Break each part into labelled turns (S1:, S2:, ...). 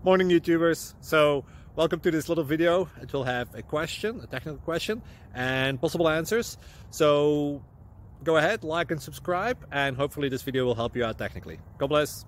S1: Morning YouTubers. So welcome to this little video. It will have a question, a technical question, and possible answers. So go ahead, like and subscribe, and hopefully this video will help you out technically. God bless.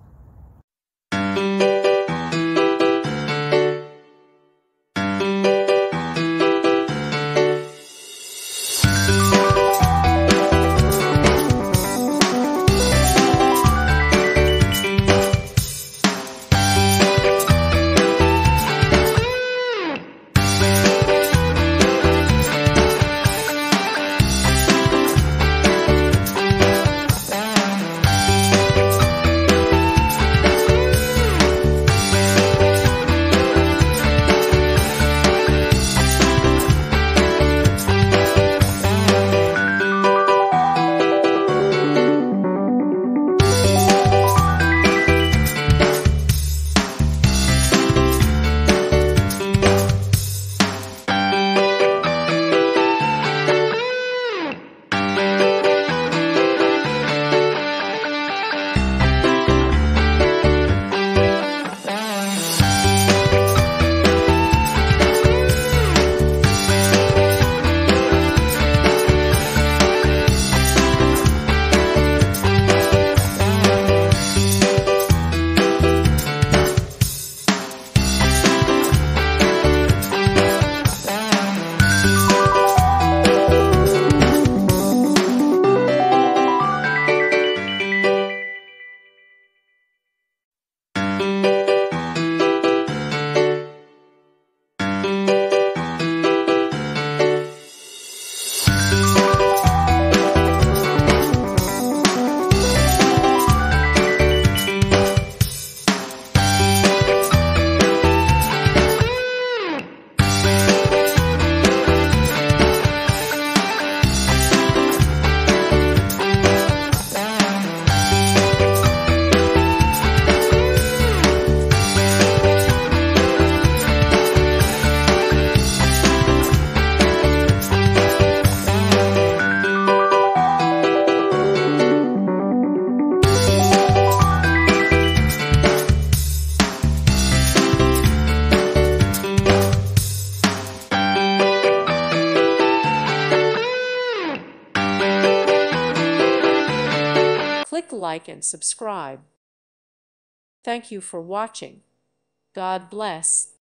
S2: Click like and subscribe. Thank you for watching. God bless.